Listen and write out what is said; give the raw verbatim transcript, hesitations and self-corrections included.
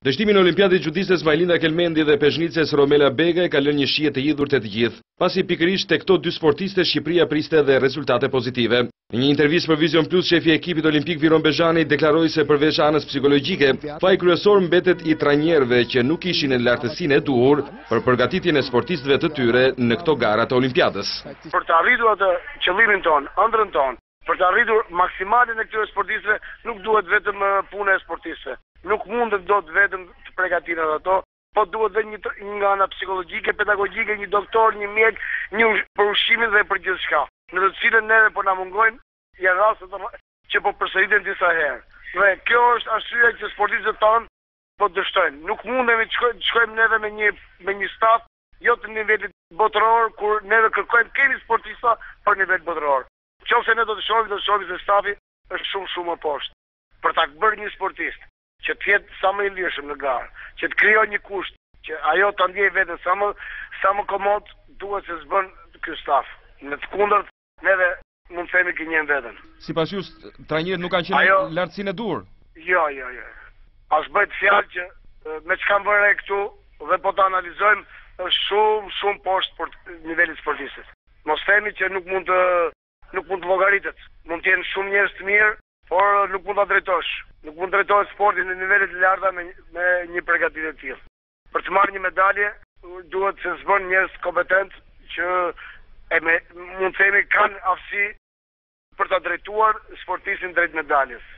Dështimin e Olimpiadit gjudistes Majlinda Kelmendi dhe peshnicës Romela Bega e ka lënë një shije të hidhur të të gjithë, pasi pikërisht tek këto dy sportiste Shqipëria priste dhe rezultate pozitive. Në një intervistë për Vision Plus, shefi i ekipit olimpik Viron Bezhani deklaroi se përveç anës psikologjike, faji kryesor mbetet i trajnerëve që nuk ishin në lartësinë e duhur për përgatitjen e sportistëve të tyre në këto gara të Olimpiadës. Për të arritur atë qëllimin ton, ëndrrën ton, për të arritur maksimalin e këtyre sportistëve, nuk duhet vetëm puna e sportistëve. Nuk mundet do të vetëm të përgatitet ato, po duhet dhe një, një nga ana psikologjike, pedagogjike, një doktor, një mjek, një për ushqimin dhe për gjithçka. Në të cilën neve po na mungojnë, janë raste që po përsëriten disa herë. Dhe kjo është arsyeja që sportistët tanë po dështojnë. Nuk mundemi të shkojmë, shkojmë neve me një me një staf jo të nivelit botëror, kur neve kërkojmë kemi sportista për nivel botëror. Nëse ne do të shohim, do të shohim se stafi është shumë shumë më poshtë. Për ta bërë një sportist që të jetë sa më i lirshëm në garë, që të krijojë një kusht, që ajo ta ndjej veten sa më sa më komod, duhet se s'bën ky staf. Në të kundërt, neve mund të themi gënjejmë veten. Sipas ju, trajnerët nuk kanë qenë ajo, lartësinë e duhur. Jo, jo, jo. As bëhet fjalë që me çka bëre këtu dhe po ta analizojmë, është shumë shumë poshtë për nivelin sportistit. Mos themi që nuk mund të nuk mund të llogaritet. Mund të jenë shumë njerëz të mirë, por nuk mund ta drejtosh. Nuk mund të drejtosh sportin në nivele të larta me, me një përgatitje të tillë. Për të marrë një medalje, duhet të zbën njerëz kompetent që e me, mund të themi kanë aftësi për ta drejtuar sportistin drejt medaljes.